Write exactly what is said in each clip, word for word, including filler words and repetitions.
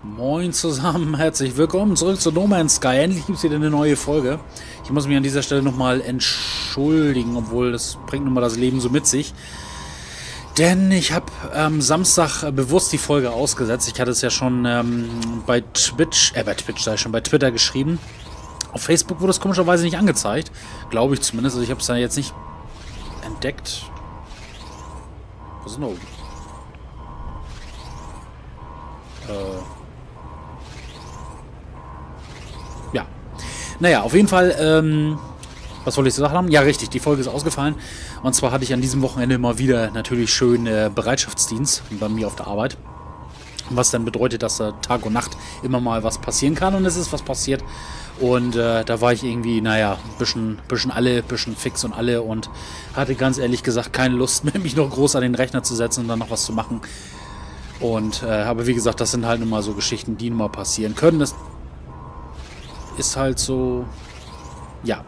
Moin zusammen, herzlich willkommen zurück zu No Man's Sky. Endlich gibt es wieder eine neue Folge. Ich muss mich an dieser Stelle nochmal entschuldigen, obwohl das bringt nun mal das Leben so mit sich. Denn ich habe am ähm, Samstag bewusst die Folge ausgesetzt. Ich hatte es ja schon ähm, bei Twitch, äh bei Twitch, da schon bei Twitter geschrieben. Auf Facebook wurde es komischerweise nicht angezeigt. Glaube ich zumindest. Also ich habe es da jetzt nicht entdeckt. Was ist denn da oben? Äh... Ja. Naja, auf jeden Fall, ähm, was wollte ich zu sagen haben? Ja, richtig, die Folge ist ausgefallen. Und zwar hatte ich an diesem Wochenende mal wieder natürlich schön äh, Bereitschaftsdienst bei mir auf der Arbeit. Was dann bedeutet, dass äh, Tag und Nacht immer mal was passieren kann. Und es ist was passiert. Und äh, da war ich irgendwie, naja, ein bisschen, bisschen alle, bisschen fix und alle. Und hatte ganz ehrlich gesagt keine Lust mehr, mich noch groß an den Rechner zu setzen und dann noch was zu machen. Und, äh, aber wie gesagt, das sind halt nun mal so Geschichten, die nun mal passieren können. Das ist halt so, ja.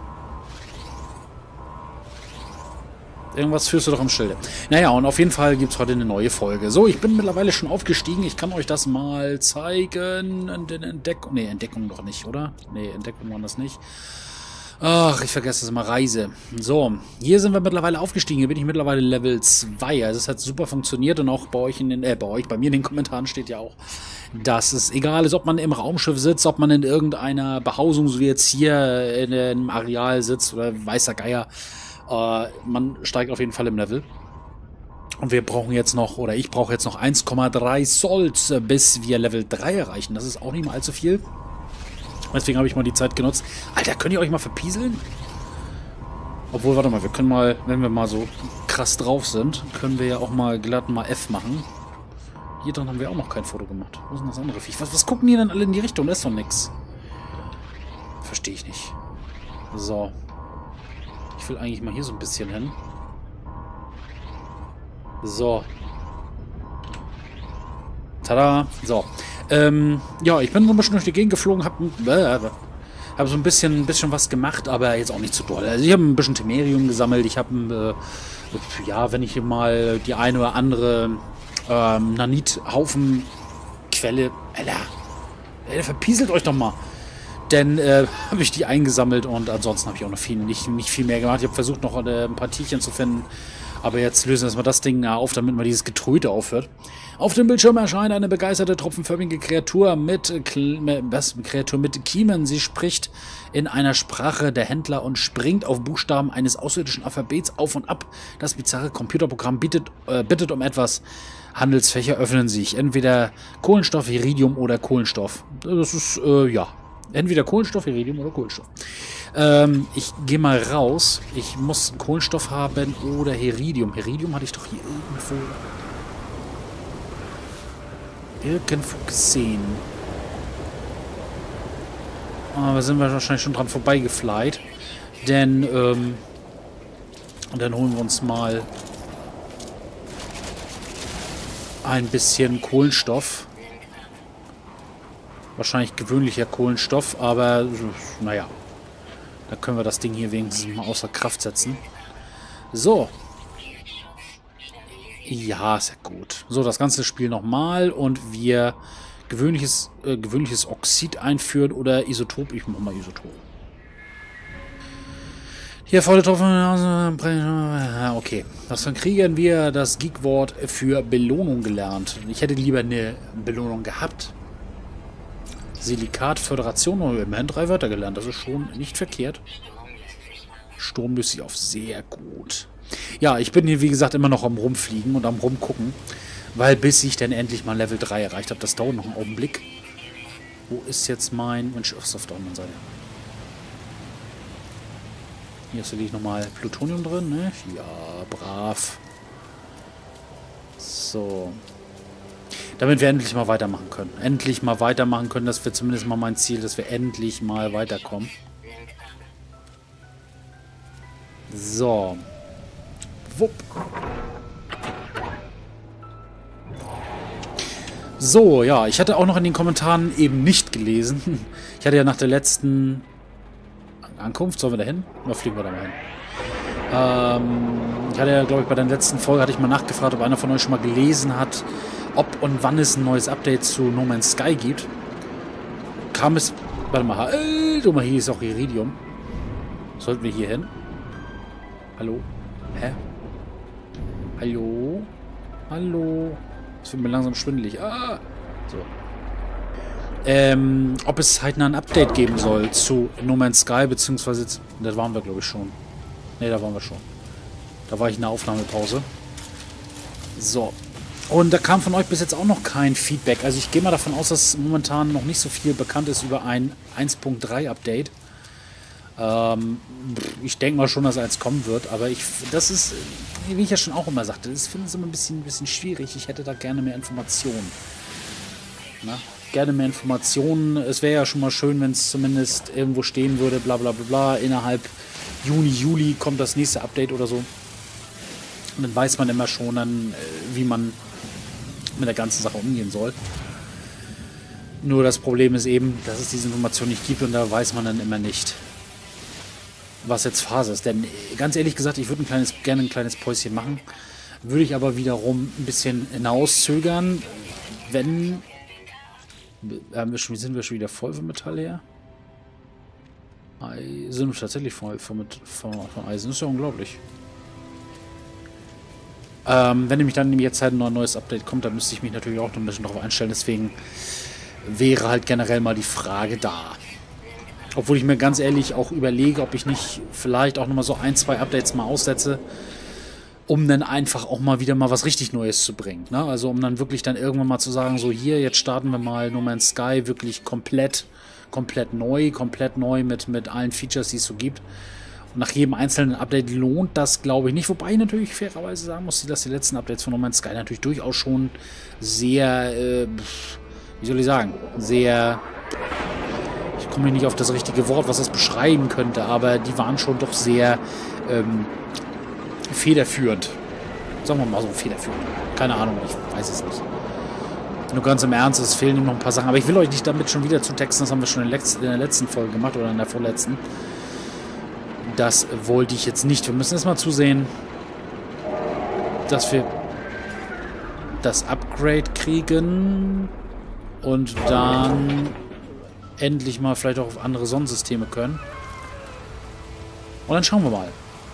Irgendwas führst du doch im Schilde. Naja, und auf jeden Fall gibt es heute eine neue Folge. So, ich bin mittlerweile schon aufgestiegen. Ich kann euch das mal zeigen. Entdeckung, nee, Entdeckung doch nicht, oder? Nee, Entdeckung war das nicht. Ach, ich vergesse das immer, Reise. So, hier sind wir mittlerweile aufgestiegen. Hier bin ich mittlerweile Level zwei. Also es hat super funktioniert und auch bei euch in den, äh, bei euch, bei mir in den Kommentaren steht ja auch, dass es egal ist, ob man im Raumschiff sitzt, ob man in irgendeiner Behausung, so wie jetzt hier in einem Areal sitzt oder weißer Geier. Uh, man steigt auf jeden Fall im Level. Und wir brauchen jetzt noch, oder ich brauche jetzt noch eins Komma drei Sols, bis wir Level drei erreichen. Das ist auch nicht mal allzu viel. Deswegen habe ich mal die Zeit genutzt. Alter, könnt ihr euch mal verpieseln? Obwohl, warte mal, wir können mal, wenn wir mal so krass drauf sind, können wir ja auch mal glatt mal F machen. Hier drin haben wir auch noch kein Foto gemacht. Wo ist denn das andere Viech? Was, was gucken die denn alle in die Richtung? Da ist doch nix. Verstehe ich nicht. So. Ich will eigentlich mal hier so ein bisschen hin. So. Tada. So. Ähm, ja, ich bin so ein bisschen durch die Gegend geflogen, hab, äh, hab so ein bisschen, ein bisschen was gemacht, aber jetzt auch nicht zu doll. Also ich habe ein bisschen Temerium gesammelt. Ich habe, äh, ja, wenn ich mal die eine oder andere ähm, Nanit-Haufen-Quelle... Alter, Alter, verpieselt euch doch mal. Denn äh, habe ich die eingesammelt und ansonsten habe ich auch noch viel, nicht, nicht viel mehr gemacht. Ich habe versucht, noch äh, ein paar Tierchen zu finden. Aber jetzt lösen wir erstmal das Ding auf, damit mal dieses Getröte aufhört. Auf dem Bildschirm erscheint eine begeisterte, tropfenförmige Kreatur mit, äh, was, Kreatur mit Kiemen. Sie spricht in einer Sprache der Händler und springt auf Buchstaben eines außerirdischen Alphabets auf und ab. Das bizarre Computerprogramm bietet, äh, bittet um etwas. Handelsfächer öffnen sich. Entweder Kohlenstoff, Iridium oder Kohlenstoff. Das ist, äh, ja... Entweder Kohlenstoff, Iridium oder Kohlenstoff. Ähm, ich gehe mal raus. Ich muss Kohlenstoff haben oder Iridium. Iridium hatte ich doch hier irgendwo... Irgendwo gesehen. Aber sind wir wahrscheinlich schon dran vorbeigeflight. Denn, ähm... Und dann holen wir uns mal... ein bisschen Kohlenstoff. Wahrscheinlich gewöhnlicher Kohlenstoff, aber naja, da können wir das Ding hier wenigstens mal außer Kraft setzen. So. Ja, ist ja gut. So, das ganze Spiel nochmal und wir gewöhnliches, äh, gewöhnliches Oxid einführen oder Isotop. Ich mache mal Isotop. Hier voll getroffen. Okay. Was dann kriegen wir das Geekwort für Belohnung gelernt. Ich hätte lieber eine Belohnung gehabt. Silikat, Föderation und immerhin drei Wörter gelernt. Das ist schon nicht verkehrt. Sturm löst sich auf. Sehr gut. Ja, ich bin hier, wie gesagt, immer noch am Rumfliegen und am Rumgucken. Weil bis ich dann endlich mal Level drei erreicht habe, das dauert noch einen Augenblick. Wo ist jetzt mein... Mensch, was ist auf der anderen Seite? Hier ist natürlich nochmal Plutonium drin, ne? Ja, brav. So... Damit wir endlich mal weitermachen können. Endlich mal weitermachen können. Das wäre zumindest mal mein Ziel, dass wir endlich mal weiterkommen. So. Wupp. So, ja. Ich hatte auch noch in den Kommentaren eben nicht gelesen. Ich hatte ja nach der letzten Ankunft, sollen wir da hin? Oder fliegen wir da mal hin? Ähm, ich hatte ja, glaube ich, bei der letzten Folge hatte ich mal nachgefragt, ob einer von euch schon mal gelesen hat, ob und wann es ein neues Update zu No Man's Sky gibt. Kam es... Warte mal, halt, mal, hier ist auch Iridium. Sollten wir hier hin? Hallo? Hä? Hallo? Hallo? Es wird mir langsam schwindelig. Ah! So. Ähm, ob es halt ein Update geben soll zu No Man's Sky, beziehungsweise... Das waren wir, glaube ich, schon. Ne, da waren wir schon. Da war ich in der Aufnahmepause. So. Und da kam von euch bis jetzt auch noch kein Feedback. Also ich gehe mal davon aus, dass momentan noch nicht so viel bekannt ist über ein eins Punkt drei Update. Ähm, ich denke mal schon, dass eins kommen wird, aber ich, das ist, wie ich ja schon auch immer sagte, das finde ich immer ein bisschen, ein bisschen schwierig. Ich hätte da gerne mehr Informationen. Na? Gerne mehr Informationen. Es wäre ja schon mal schön, wenn es zumindest irgendwo stehen würde, bla bla bla bla, innerhalb Juni, Juli kommt das nächste Update oder so. Und dann weiß man immer schon, dann, wie man mit der ganzen Sache umgehen soll. Nur das Problem ist eben, dass es diese Information nicht gibt und da weiß man dann immer nicht, was jetzt Phase ist. Denn ganz ehrlich gesagt, ich würde ein kleines, gerne ein kleines Päuschen machen. Würde ich aber wiederum ein bisschen hinauszögern, wenn... Haben wir schon, sind wir schon wieder voll vom Metall her? Sind wir tatsächlich voll von, von, von Eisen. Das ist ja unglaublich. Ähm, wenn nämlich dann jetzt halt ein neues Update kommt, dann müsste ich mich natürlich auch noch ein bisschen darauf einstellen. Deswegen wäre halt generell mal die Frage da. Obwohl ich mir ganz ehrlich auch überlege, ob ich nicht vielleicht auch nochmal so ein, zwei Updates mal aussetze, um dann einfach auch mal wieder mal was richtig Neues zu bringen. Ne? Also um dann wirklich dann irgendwann mal zu sagen, so hier, jetzt starten wir mal No Man's Sky wirklich komplett, komplett neu, komplett neu mit, mit allen Features, die es so gibt. Und nach jedem einzelnen Update lohnt das, glaube ich, nicht. Wobei ich natürlich fairerweise sagen muss, dass die letzten Updates von No Man's Sky natürlich durchaus schon sehr, äh, wie soll ich sagen, sehr... Ich komme nicht auf das richtige Wort, was das beschreiben könnte, aber die waren schon doch sehr ähm, federführend. Sagen wir mal so, federführend. Keine Ahnung, ich weiß es nicht. Nur ganz im Ernst, es fehlen ihm noch ein paar Sachen. Aber ich will euch nicht damit schon wieder zutexten, das haben wir schon in der letzten Folge gemacht oder in der vorletzten. Das wollte ich jetzt nicht. Wir müssen erstmal zusehen, dass wir das Upgrade kriegen und dann endlich mal vielleicht auch auf andere Sonnensysteme können. Und dann schauen wir mal.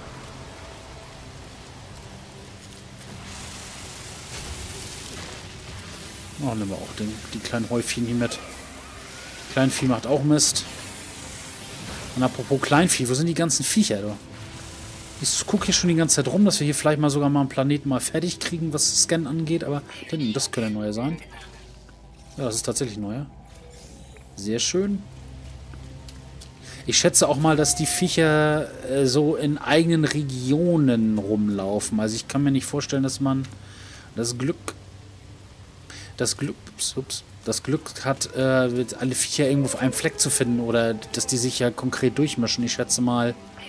Oh, nehmen wir auch den, die kleinen Häufchen hier mit. Kleinvieh macht auch Mist. Und apropos Kleinvieh, wo sind die ganzen Viecher, du? Ich gucke hier schon die ganze Zeit rum, dass wir hier vielleicht mal sogar mal einen Planeten mal fertig kriegen, was das Scan angeht, aber denn, das könnte ein neuer sein. Ja, das ist tatsächlich ein neuer. Sehr schön. Ich schätze auch mal, dass die Viecher äh, so in eigenen Regionen rumlaufen. Also ich kann mir nicht vorstellen, dass man das Glück das Glück ups, ups, das Glück hat, äh, alle Viecher irgendwo auf einem Fleck zu finden oder dass die sich ja konkret durchmischen. Ich schätze mal,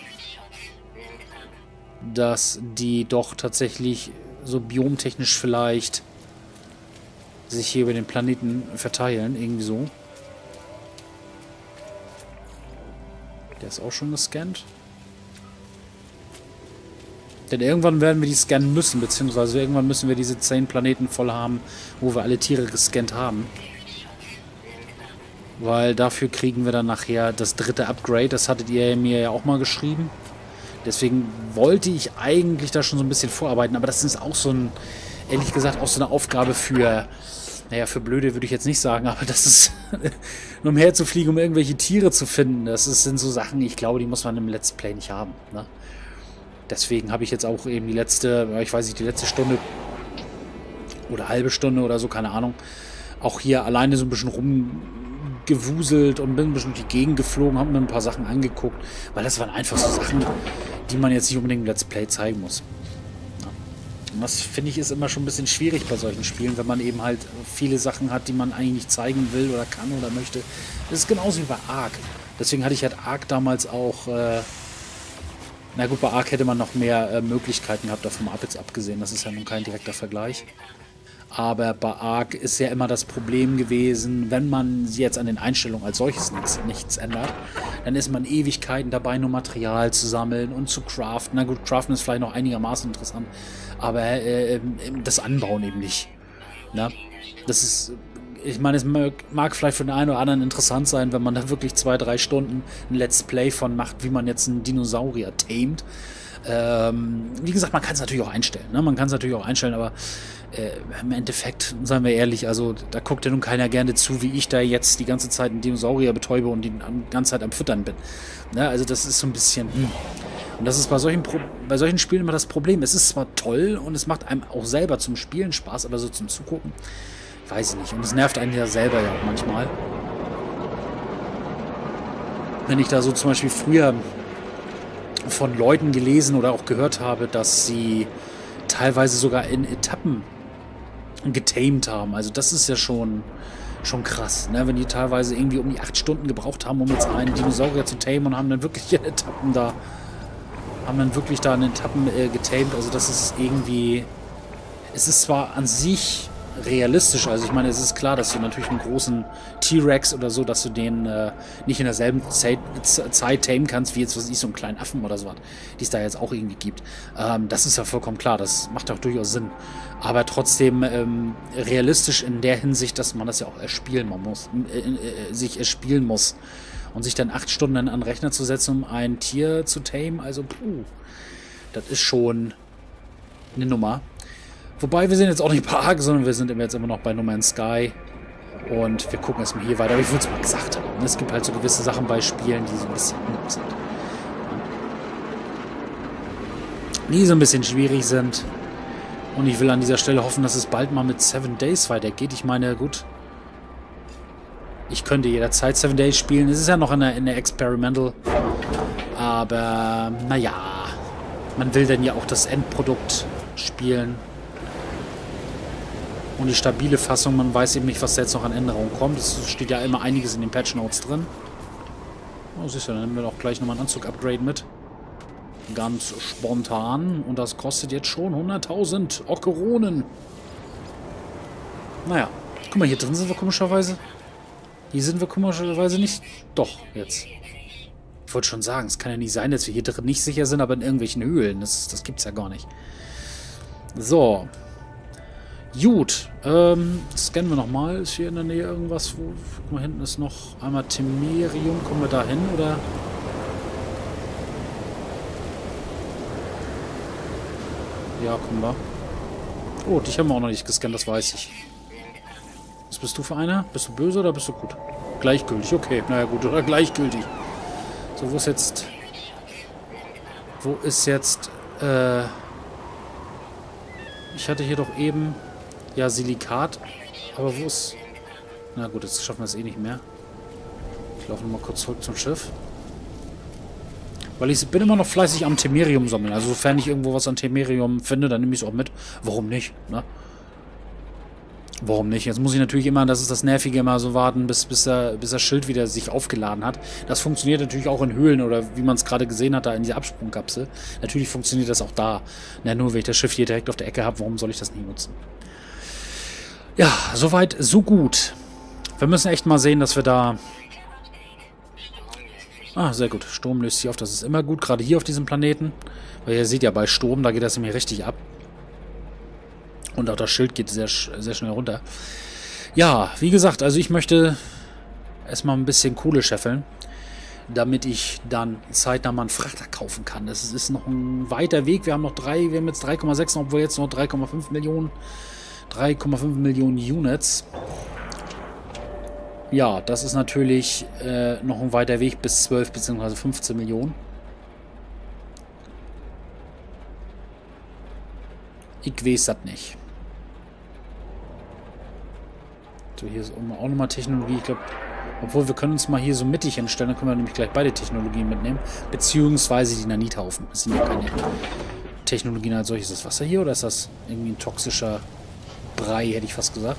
dass die doch tatsächlich so biomtechnisch vielleicht sich hier über den Planeten verteilen. Irgendwie so. Der ist auch schon gescannt. Denn irgendwann werden wir die scannen müssen, beziehungsweise irgendwann müssen wir diese zehn Planeten voll haben, wo wir alle Tiere gescannt haben. Weil dafür kriegen wir dann nachher das dritte Upgrade. Das hattet ihr mir ja auch mal geschrieben. Deswegen wollte ich eigentlich da schon so ein bisschen vorarbeiten. Aber das ist auch so ein, ehrlich gesagt, auch so eine Aufgabe für... Naja, für Blöde würde ich jetzt nicht sagen, aber das ist, nur um herzufliegen, um irgendwelche Tiere zu finden, das ist, sind so Sachen, ich glaube, die muss man im Let's Play nicht haben. Ne? Deswegen habe ich jetzt auch eben die letzte, ich weiß nicht, die letzte Stunde oder halbe Stunde oder so, keine Ahnung, auch hier alleine so ein bisschen rumgewuselt und bin ein bisschen durch die Gegend geflogen, habe mir ein paar Sachen angeguckt, weil das waren einfach so Sachen, die man jetzt nicht unbedingt im Let's Play zeigen muss. Und das, finde ich, ist immer schon ein bisschen schwierig bei solchen Spielen, wenn man eben halt viele Sachen hat, die man eigentlich nicht zeigen will oder kann oder möchte. Das ist genauso wie bei Ark. Deswegen hatte ich halt Ark damals auch... Äh, na gut, bei Ark hätte man noch mehr äh, Möglichkeiten gehabt, davon ab jetzt abgesehen. Das ist ja nun kein direkter Vergleich. Aber bei Ark ist ja immer das Problem gewesen, wenn man jetzt an den Einstellungen als solches nichts, nichts ändert, dann ist man Ewigkeiten dabei, nur Material zu sammeln und zu craften. Na gut, craften ist vielleicht noch einigermaßen interessant, aber äh, das Anbauen eben nicht. Na, das ist, ich meine, es mag, mag vielleicht für den einen oder anderen interessant sein, wenn man da wirklich zwei, drei Stunden ein Let's Play von macht, wie man jetzt einen Dinosaurier tamet. Ähm, wie gesagt, man kann es natürlich auch einstellen. Ne? Man kann es natürlich auch einstellen, aber äh, im Endeffekt, seien wir ehrlich, also da guckt ja nun keiner gerne zu, wie ich da jetzt die ganze Zeit einen Dinosaurier betäube und die ganze Zeit am Füttern bin. Ne? Also das ist so ein bisschen... Hm. Und das ist bei solchen, Pro bei solchen Spielen immer das Problem. Es ist zwar toll und es macht einem auch selber zum Spielen Spaß, aber so zum Zugucken, weiß ich nicht. Und es nervt einen ja selber ja auch manchmal. Wenn ich da so zum Beispiel früher von Leuten gelesen oder auch gehört habe, dass sie teilweise sogar in Etappen getamed haben. Also das ist ja schon, schon krass, ne? Wenn die teilweise irgendwie um die acht Stunden gebraucht haben, um jetzt einen Dinosaurier zu tamen und haben dann wirklich in Etappen da haben dann wirklich da in Etappen äh, getamed. Also das ist irgendwie... Es ist zwar an sich realistisch, also ich meine, es ist klar, dass du natürlich einen großen T-Rex oder so, dass du den äh, nicht in derselben Zeit, Zeit tamen kannst, wie jetzt, was ich, so einen kleinen Affen oder so was, die es da jetzt auch irgendwie gibt. Ähm, das ist ja vollkommen klar, das macht auch durchaus Sinn. Aber trotzdem ähm, realistisch in der Hinsicht, dass man das ja auch erspielen muss, äh, äh, sich erspielen muss. Und sich dann acht Stunden an den Rechner zu setzen, um ein Tier zu tamen, also puh, das ist schon eine Nummer. Wobei, wir sind jetzt auch nicht bei Ark, sondern wir sind jetzt immer noch bei No Man's Sky. Und wir gucken erstmal hier weiter. Aber ich würde es mal gesagt haben. Es gibt halt so gewisse Sachen bei Spielen, die so ein bisschen sind. Die so ein bisschen schwierig sind. Und ich will an dieser Stelle hoffen, dass es bald mal mit Seven Days weitergeht. Ich meine, gut... Ich könnte jederzeit Seven Days spielen. Es ist ja noch in der, in der Experimental. Aber, naja. Man will dann ja auch das Endprodukt spielen. Und die stabile Fassung, man weiß eben nicht, was da jetzt noch an Änderungen kommt. Es steht ja immer einiges in den Patch Notes drin. Oh, siehst du, dann nehmen wir auch gleich nochmal ein Anzug-Upgrade mit. Ganz spontan. Und das kostet jetzt schon hunderttausend Okkeronen. Naja. Guck mal, hier drin sind wir komischerweise... Hier sind wir komischerweise nicht... Doch, jetzt. Ich wollte schon sagen, es kann ja nicht sein, dass wir hier drin nicht sicher sind, aber in irgendwelchen Höhlen. Das, das gibt's ja gar nicht. So. Gut. Ähm, scannen wir nochmal. Ist hier in der Nähe irgendwas, wo... Guck mal, hinten ist noch einmal Temerium. Kommen wir da hin, oder... Ja, kommen wir. Oh, dich haben wir auch noch nicht gescannt, das weiß ich. Was bist du für einer? Bist du böse oder bist du gut? Gleichgültig, okay. Naja, gut, oder gleichgültig. So, wo ist jetzt... Wo ist jetzt... Äh... Ich hatte hier doch eben... Ja, Silikat. Aber wo ist... Na gut, jetzt schaffen wir es eh nicht mehr. Ich laufe nochmal kurz zurück zum Schiff. Weil ich bin immer noch fleißig am Temerium sammeln. Also sofern ich irgendwo was an Temerium finde, dann nehme ich es auch mit. Warum nicht, ne? Warum nicht? Jetzt muss ich natürlich immer, das ist das Nervige, immer so warten, bis, bis, der, bis das Schild wieder sich aufgeladen hat. Das funktioniert natürlich auch in Höhlen oder wie man es gerade gesehen hat, da in dieser Absprungkapsel. Natürlich funktioniert das auch da. Na, nur wenn ich das Schiff hier direkt auf der Ecke habe, warum soll ich das nicht nutzen? Ja, soweit, so gut. Wir müssen echt mal sehen, dass wir da... Ah, sehr gut. Sturm löst sich auf, das ist immer gut, gerade hier auf diesem Planeten. Weil ihr seht ja, bei Sturm, da geht das nämlich richtig ab. Und auch das Schild geht sehr, sehr schnell runter. Ja, wie gesagt, also ich möchte erstmal ein bisschen Kohle scheffeln, damit ich dann zeitnah mal einen Frachter kaufen kann. Das ist noch ein weiter Weg. Wir haben noch drei, wir haben jetzt drei Komma sechs, obwohl jetzt noch drei Komma fünf Millionen, drei Komma fünf Millionen Units. Ja, das ist natürlich äh, noch ein weiter Weg bis zwölf bzw. fünfzehn Millionen. Ich weiß das nicht. So, hier ist auch nochmal Technologie. Ich glaube, obwohl wir können uns mal hier so mittig hinstellen, dann können wir nämlich gleich beide Technologien mitnehmen. Beziehungsweise die Nanithaufen. Das sind ja keine Technologien als solches. Ist das Wasser hier oder ist das irgendwie ein toxischer Brei, hätte ich fast gesagt.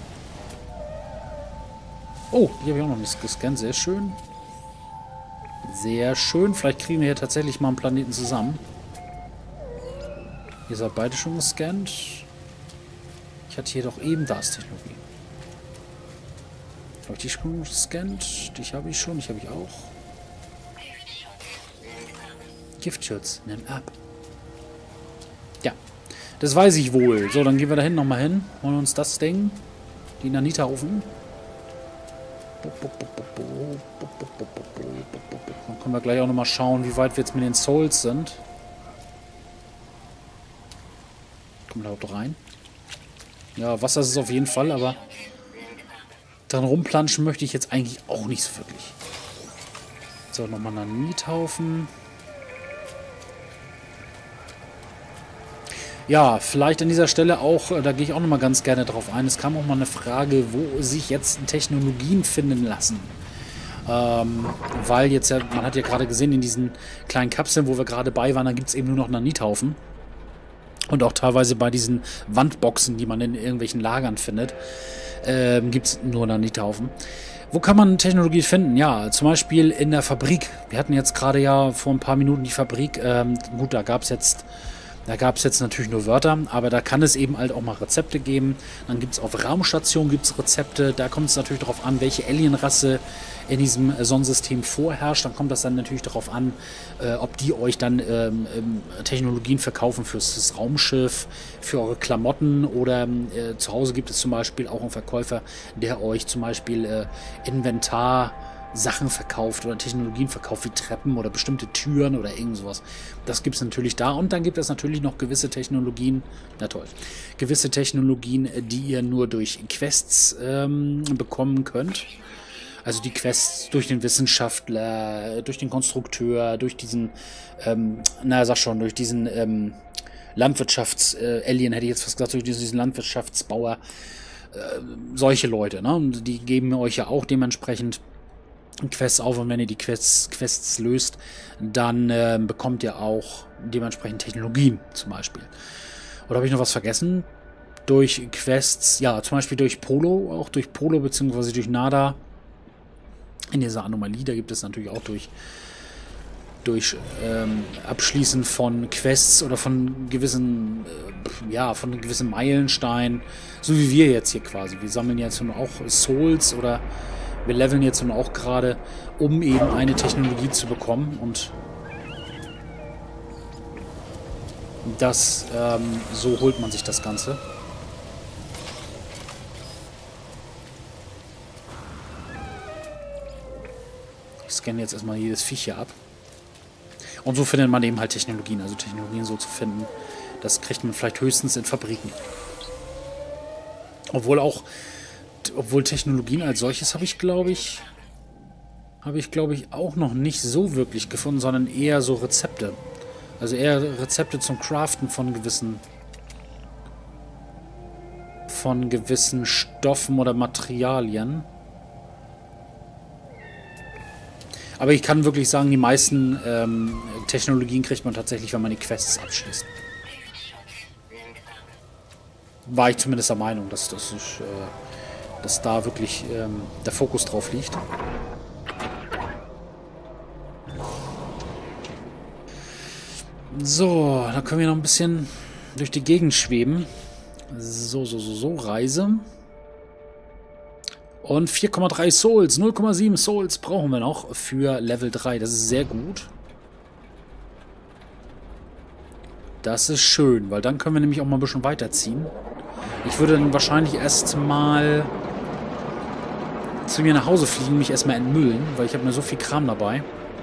Oh, hier habe ich auch noch nichts gescannt. Sehr schön. Sehr schön. Vielleicht kriegen wir hier tatsächlich mal einen Planeten zusammen. Ihr seid beide schon gescannt. Ich hatte hier doch eben das Technologie. Habe ich die schon gescannt? Dich habe ich schon. Ich habe ich auch. Giftschutz. Nimm ab. Ja. Das weiß ich wohl. So, dann gehen wir da hinten nochmal hin. Holen uns das Ding. Die Nanita rufen. Dann können wir gleich auch nochmal schauen, wie weit wir jetzt mit den Souls sind. Kommen wir da überhaupt rein? Ja, Wasser ist es auf jeden Fall, aber dran rumplanschen möchte ich jetzt eigentlich auch nicht so wirklich. So, nochmal Nanithaufen. Ja, vielleicht an dieser Stelle auch, da gehe ich auch nochmal ganz gerne drauf ein. Es kam auch mal eine Frage, wo sich jetzt Technologien finden lassen. Ähm, weil jetzt ja, man hat ja gerade gesehen, in diesen kleinen Kapseln, wo wir gerade bei waren, da gibt es eben nur noch Nanithaufen. Und auch teilweise bei diesen Wandboxen, die man in irgendwelchen Lagern findet, ähm, gibt es nur Nanithaufen. Wo kann man Technologie finden? Ja, zum Beispiel in der Fabrik. Wir hatten jetzt gerade ja vor ein paar Minuten die Fabrik. Ähm, gut, da gab es jetzt... Da gab es jetzt natürlich nur Wörter, aber da kann es eben halt auch mal Rezepte geben. Dann gibt es auf Raumstationen gibt's Rezepte. Da kommt es natürlich darauf an, welche Alienrasse in diesem Sonnensystem vorherrscht. Dann kommt das dann natürlich darauf an, äh, ob die euch dann ähm, ähm, Technologien verkaufen fürs das Raumschiff, für eure Klamotten oder äh, zu Hause gibt es zum Beispiel auch einen Verkäufer, der euch zum Beispiel äh, Inventar Sachen verkauft oder Technologien verkauft, wie Treppen oder bestimmte Türen oder irgend sowas. Das gibt es natürlich da. Und dann gibt es natürlich noch gewisse Technologien, na toll, gewisse Technologien, die ihr nur durch Quests ähm, bekommen könnt. Also die Quests durch den Wissenschaftler, durch den Konstrukteur, durch diesen, ähm, na sag schon, durch diesen ähm, Landwirtschafts-Alien, hätte ich jetzt fast gesagt, durch diesen Landwirtschaftsbauer, äh, solche Leute, ne? Und die geben euch ja auch dementsprechend Quests auf, und wenn ihr die Quests, Quests löst, dann äh, bekommt ihr auch dementsprechend Technologien zum Beispiel. Oder habe ich noch was vergessen? Durch Quests, ja, zum Beispiel durch Polo, auch durch Polo beziehungsweise durch Nada. In dieser Anomalie, da gibt es natürlich auch durch, durch ähm, Abschließen von Quests oder von gewissen, äh, ja, von gewissen Meilensteinen, so wie wir jetzt hier quasi. Wir sammeln jetzt nun auch Souls oder wir leveln jetzt nun auch gerade, um eben eine Technologie zu bekommen, und das, ähm, so holt man sich das Ganze. Ich scanne jetzt erstmal jedes Viech hier ab. Und so findet man eben halt Technologien, also Technologien so zu finden, das kriegt man vielleicht höchstens in Fabriken. Obwohl auch Obwohl Technologien als solches habe ich, glaube ich, habe ich, glaube ich, auch noch nicht so wirklich gefunden, sondern eher so Rezepte. Also eher Rezepte zum Craften von gewissen, von gewissen Stoffen oder Materialien. Aber ich kann wirklich sagen, die meisten ähm, Technologien kriegt man tatsächlich, wenn man die Quests abschließt. War ich zumindest der Meinung, dass das ist... Äh, dass da wirklich ähm, der Fokus drauf liegt. So, dann können wir noch ein bisschen durch die Gegend schweben. So, so, so, so, Reise. Und vier Komma drei Souls, null Komma sieben Souls brauchen wir noch für Level drei. Das ist sehr gut. Das ist schön, weil dann können wir nämlich auch mal ein bisschen weiterziehen. Ich würde dann wahrscheinlich erst mal zu mir nach Hause fliegen, mich erstmal entmüllen, weil ich habe mir so viel Kram dabei.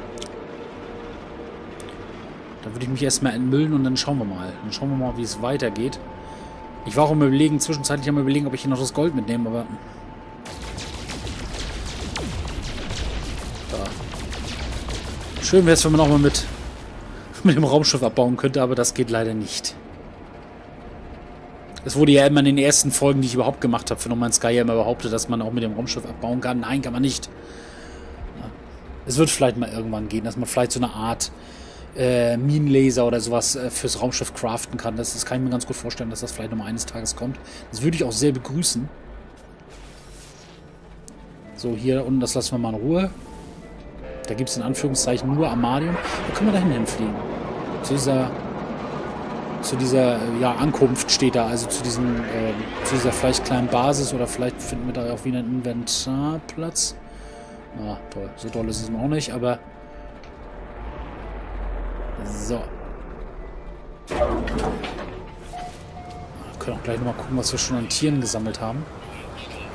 Da würde ich mich erstmal entmüllen und dann schauen wir mal. Dann schauen wir mal, wie es weitergeht. Ich war auch am Überlegen, zwischenzeitlich am Überlegen, ob ich hier noch das Gold mitnehme, aber... Da. Schön wäre es, wenn man auch mal mit, mit dem Raumschiff abbauen könnte, aber das geht leider nicht. Es wurde ja immer in den ersten Folgen, die ich überhaupt gemacht habe, für No Man's Sky ja immer behauptet, dass man auch mit dem Raumschiff abbauen kann. Nein, kann man nicht. Ja. Es wird vielleicht mal irgendwann gehen, dass man vielleicht so eine Art äh, Minenlaser oder sowas äh, fürs Raumschiff craften kann. Das, das kann ich mir ganz gut vorstellen, dass das vielleicht noch mal eines Tages kommt. Das würde ich auch sehr begrüßen. So, hier unten, das lassen wir mal in Ruhe. Da gibt es in Anführungszeichen nur Amadium. Wo können wir da hinfliegen? Zu dieser... zu dieser ja, Ankunft steht da, also zu, diesen, äh, zu dieser vielleicht kleinen Basis, oder vielleicht finden wir da auch wieder einen Inventarplatz. Na, toll. So toll ist es auch nicht, aber so. Wir können auch gleich nochmal gucken, was wir schon an Tieren gesammelt haben.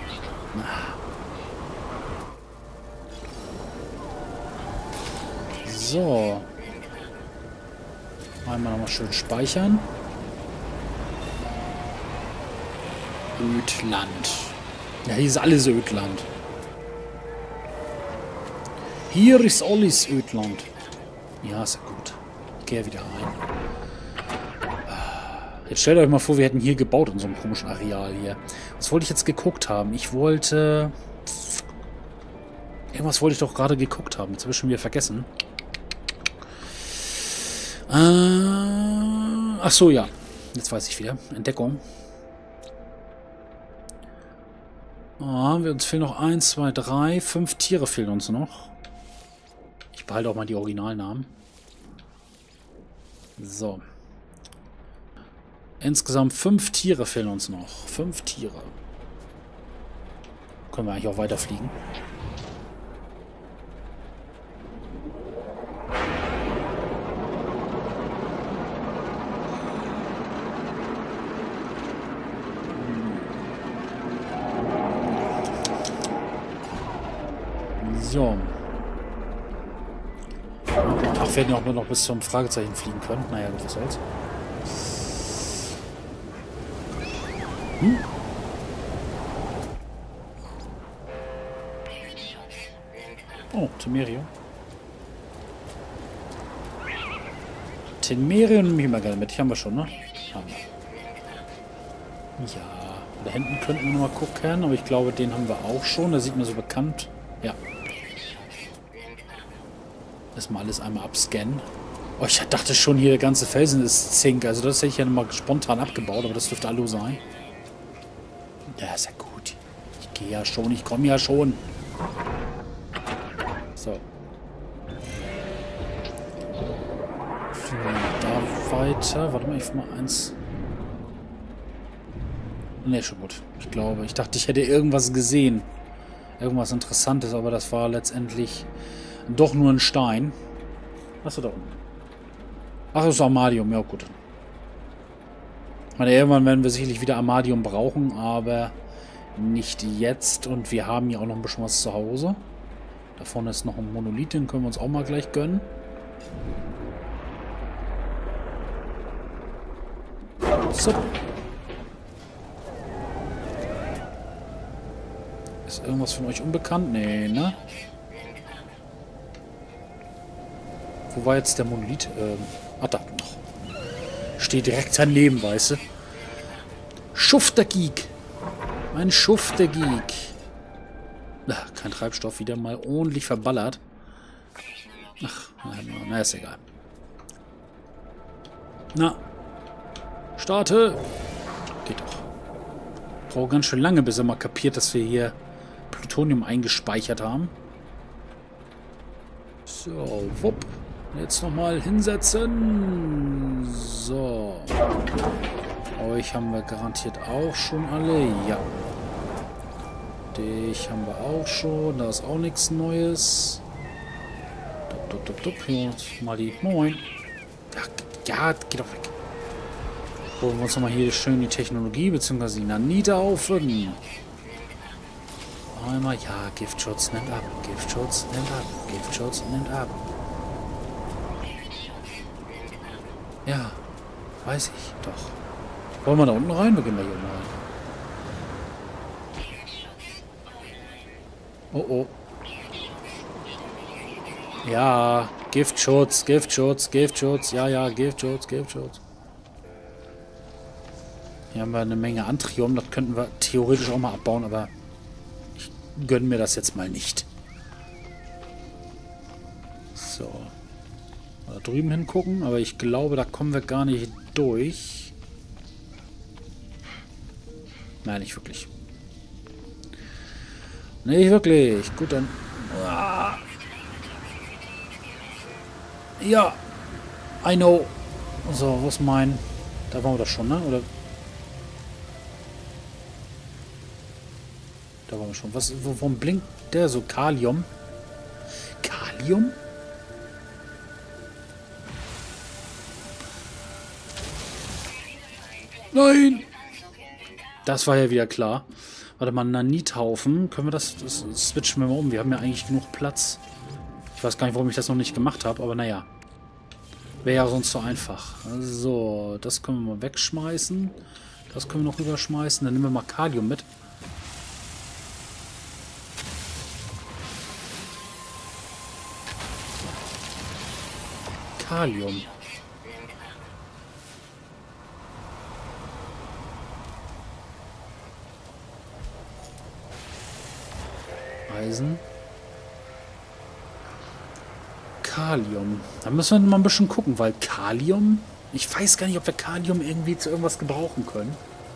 So. Einmal nochmal schön speichern. Ödland. Ja, hier ist alles Ödland. Hier ist alles Ödland. Ja, ist ja gut. Ich gehe wieder rein. Jetzt stellt euch mal vor, wir hätten hier gebaut in so einem komischen Areal hier. Was wollte ich jetzt geguckt haben? Ich wollte... Irgendwas wollte ich doch gerade geguckt haben. Jetzt habe ich schon wieder vergessen. Äh, ach so, ja. Jetzt weiß ich wieder. Entdeckung. Ah, uns fehlen noch eins, zwei, drei, fünf Tiere fehlen uns noch. Ich behalte auch mal die Originalnamen. So. Insgesamt fünf Tiere fehlen uns noch. Fünf Tiere. Können wir eigentlich auch weiterfliegen. So. Ach, wir hätten ja auch nur noch bis zum Fragezeichen fliegen können. Naja, was soll's. Hm? Oh, Temerio. Temerio nehme ich immer gerne mit. Die haben wir schon, ne? Haben wir. Ja, da hinten könnten wir noch mal gucken, aber ich glaube, den haben wir auch schon. Der sieht mir so bekannt. Ja. Erstmal alles einmal abscannen. Oh, ich dachte schon, hier der ganze Felsen ist Zink. Also das hätte ich ja nochmal spontan abgebaut, aber das dürfte Alu sein. Ja, ist ja gut. Ich gehe ja schon, ich komme ja schon. So. Fliegen wir da weiter. Warte mal, ich mal eins. Ne, schon gut. Ich glaube, ich dachte, ich hätte irgendwas gesehen. Irgendwas Interessantes, aber das war letztendlich doch nur ein Stein. Achso, da unten. Ach, das ist Armadium. Ja, gut. Ich meine, irgendwann werden wir sicherlich wieder Armadium brauchen, aber nicht jetzt. Und wir haben hier auch noch ein bisschen was zu Hause. Da vorne ist noch ein Monolith, den können wir uns auch mal gleich gönnen. So. Ist irgendwas von euch unbekannt? Nee, ne? Wo war jetzt der Monolith? Ähm, ah, da noch. Steht direkt daneben, weißt du? Schuftergeek. Ein Schuftergeek. Ach, kein Treibstoff. Wieder mal ordentlich verballert. Ach, na, ist egal. Na. Starte. Geht doch. Braucht ganz schön lange, bis er mal kapiert, dass wir hier Plutonium eingespeichert haben. So, wupp. Jetzt nochmal hinsetzen. So. Euch haben wir garantiert auch schon alle. Ja. Dich haben wir auch schon. Da ist auch nichts Neues. Dup, dup, dup, dup. Hier mal die... Moin. Ja, ja, geht doch weg. Holen wir uns nochmal hier schön die Technologie bzw. die Nanite auf. Einmal, ja, Giftschutz nimmt ab. Giftschutz nimmt ab. Giftschutz nimmt ab. Ja, weiß ich doch. Wollen wir da unten rein? Wir gehen mal hier unten rein. Oh, oh. Ja, Giftschutz, Giftschutz, Giftschutz. Ja, ja, Giftschutz, Giftschutz. Hier haben wir eine Menge Antrium. Das könnten wir theoretisch auch mal abbauen, aber ich gönne mir das jetzt mal nicht. So. Da drüben hingucken, aber ich glaube, da kommen wir gar nicht durch. Nein, nicht wirklich. Nicht wirklich. Gut, dann... Ja. I know. So, wo ist mein... Da waren wir doch schon, ne? Oder... Da waren wir schon. Was, warum blinkt der so? Kalium? Kalium? Nein! Das war ja wieder klar. Warte mal, Nanithaufen. Können wir das, das switchen wir mal um? Wir haben ja eigentlich genug Platz. Ich weiß gar nicht, warum ich das noch nicht gemacht habe, aber naja. Wäre ja sonst so einfach. So, das können wir mal wegschmeißen. Das können wir noch rüberschmeißen. Dann nehmen wir mal Kalium mit. Kalium. Eisen. Kalium. Da müssen wir mal ein bisschen gucken, weil Kalium... Ich weiß gar nicht, ob wir Kalium irgendwie zu irgendwas gebrauchen können.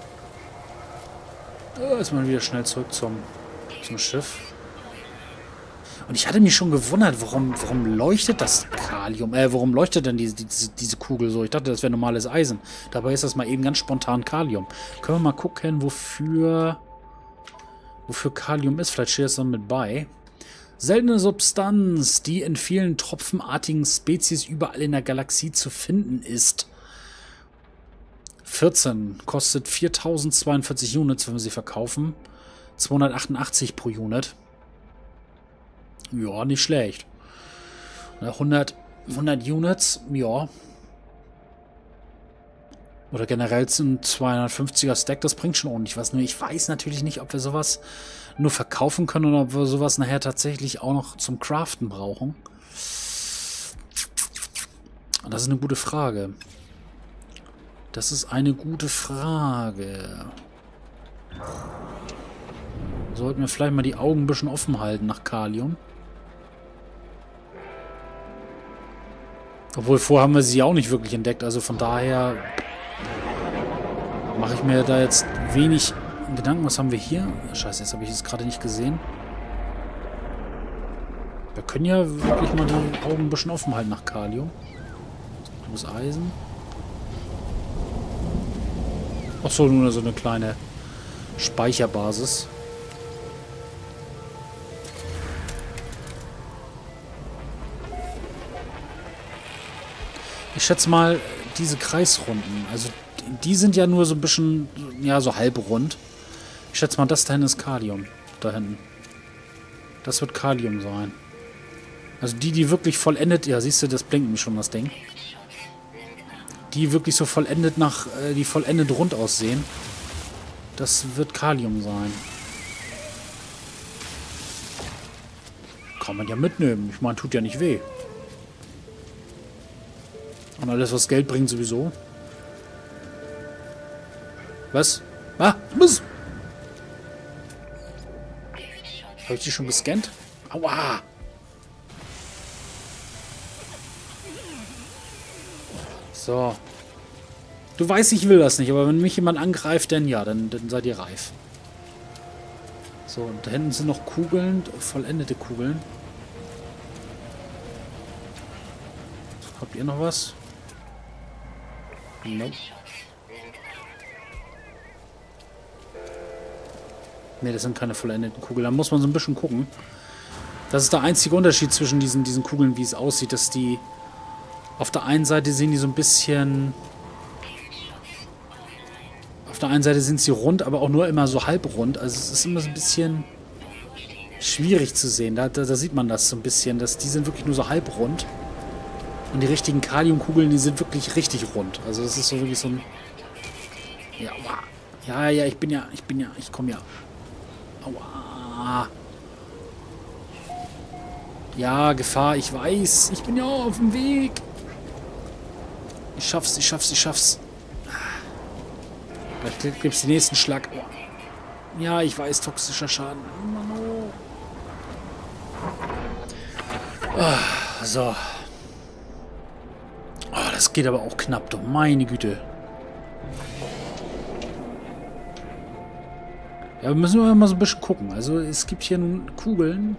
Da ist man wieder schnell zurück zum, zum Schiff. Und ich hatte mich schon gewundert, warum, warum leuchtet das Kalium? Äh, warum leuchtet denn diese, diese, diese Kugel so? Ich dachte, das wäre normales Eisen. Dabei ist das mal eben ganz spontan Kalium. Können wir mal gucken, wofür... Wofür Kalium ist. Vielleicht steht das dann mit bei. Seltene Substanz, die in vielen tropfenartigen Spezies überall in der Galaxie zu finden ist. vierzehn. Kostet viertausendzweiundvierzig Units, wenn wir sie verkaufen. zweihundertachtundachtzig pro Unit. Ja, nicht schlecht. hundert, hundert Units, ja. Oder generell ein zweihundertfünfziger Stack, das bringt schon ordentlich was. Nur ich weiß natürlich nicht, ob wir sowas nur verkaufen können oder ob wir sowas nachher tatsächlich auch noch zum Craften brauchen. Das ist eine gute Frage. Das ist eine gute Frage. Sollten wir vielleicht mal die Augen ein bisschen offen halten nach Kalium. Obwohl, vorher haben wir sie auch nicht wirklich entdeckt. Also von daher mache ich mir da jetzt wenig Gedanken. Was haben wir hier? Scheiße, jetzt habe ich es gerade nicht gesehen. Wir können ja wirklich mal die Augen ein bisschen offen halten nach Kalium. Das Eisen. Achso, nur so eine kleine Speicherbasis. Ich schätze mal, diese Kreisrunden, also die sind ja nur so ein bisschen, ja, so halbrund. Ich schätze mal, das da hinten ist Kalium. Da hinten. Das wird Kalium sein. Also die, die wirklich vollendet, ja, siehst du, das blinkt mich schon, das Ding. Die wirklich so vollendet nach, äh, die vollendet rund aussehen. Das wird Kalium sein. Kann man ja mitnehmen. Ich meine, tut ja nicht weh. Und alles, was Geld bringt, sowieso. Was? Ah, was? Habe ich die schon gescannt? Aua! So. Du weißt, ich will das nicht, aber wenn mich jemand angreift, dann ja, dann, dann seid ihr reif. So, und da hinten sind noch Kugeln, vollendete Kugeln. Habt ihr noch was? Nope. Ne, das sind keine vollendeten Kugeln. Da muss man so ein bisschen gucken. Das ist der einzige Unterschied zwischen diesen, diesen Kugeln, wie es aussieht, dass die auf der einen Seite sehen die so ein bisschen... Auf der einen Seite sind sie rund, aber auch nur immer so halbrund. Also es ist immer so ein bisschen schwierig zu sehen. Da, da, da sieht man das so ein bisschen, dass die sind wirklich nur so halbrund. Und die richtigen Kaliumkugeln, die sind wirklich richtig rund. Also das ist so wirklich so ein... Ja, aua. Ja, ja, ich bin ja, ich bin ja, ich komme ja. Aua. Ja, Gefahr, ich weiß. Ich bin ja auf dem Weg. Ich schaff's, ich schaff's, ich schaff's. Vielleicht gibt's den nächsten Schlag. Ja, ich weiß, toxischer Schaden. Oh, so. Oh, das geht aber auch knapp, doch meine Güte. Ja, wir müssen immer mal so ein bisschen gucken. Also es gibt hier nun Kugeln.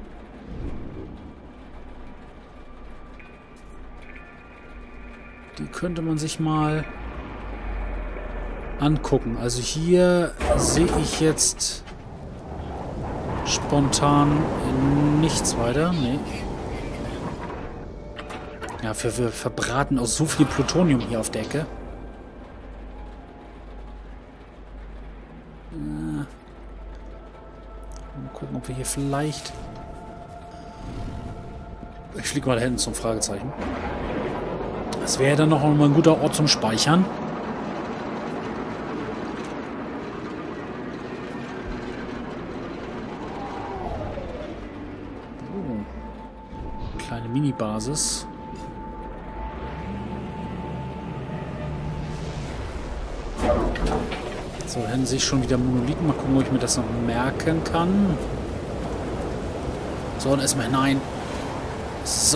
Die könnte man sich mal angucken. Also hier sehe ich jetzt spontan nichts weiter. Nee. Ja, wir, wir verbraten auch so viel Plutonium hier auf der Ecke. gucken, ob wir hier vielleicht... Ich fliege mal da hinten zum Fragezeichen. Das wäre dann noch mal ein guter Ort zum Speichern. Oh. Kleine Mini-Basis. So, da hinten sehe ich schon wieder Monolithen. Mal gucken, ob ich mir das noch merken kann. So, und erstmal hinein. So.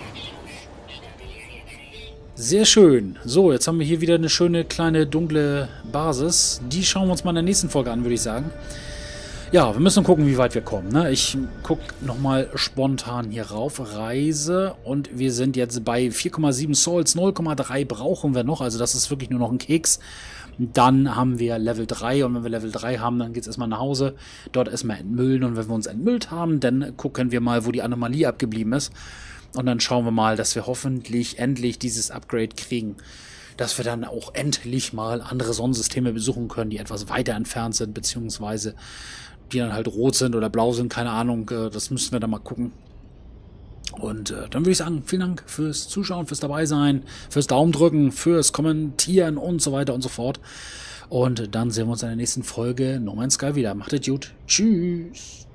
Sehr schön. So, jetzt haben wir hier wieder eine schöne, kleine, dunkle Basis. Die schauen wir uns mal in der nächsten Folge an, würde ich sagen. Ja, wir müssen gucken, wie weit wir kommen. Ne? Ich gucke nochmal spontan hier rauf. Reise. Und wir sind jetzt bei vier Komma sieben Souls. null Komma drei brauchen wir noch. Also das ist wirklich nur noch ein Keks. Dann haben wir Level drei. Und wenn wir Level drei haben, dann geht es erstmal nach Hause. Dort erstmal entmüllen. Und wenn wir uns entmüllt haben, dann gucken wir mal, wo die Anomalie abgeblieben ist. Und dann schauen wir mal, dass wir hoffentlich endlich dieses Upgrade kriegen. Dass wir dann auch endlich mal andere Sonnensysteme besuchen können, die etwas weiter entfernt sind, beziehungsweise die dann halt rot sind oder blau sind, keine Ahnung. Das müssen wir dann mal gucken. Und äh, dann würde ich sagen, vielen Dank fürs Zuschauen, fürs Dabeisein, fürs Daumen drücken, fürs Kommentieren und so weiter und so fort. Und dann sehen wir uns in der nächsten Folge No Man's Sky wieder. Macht es gut. Tschüss.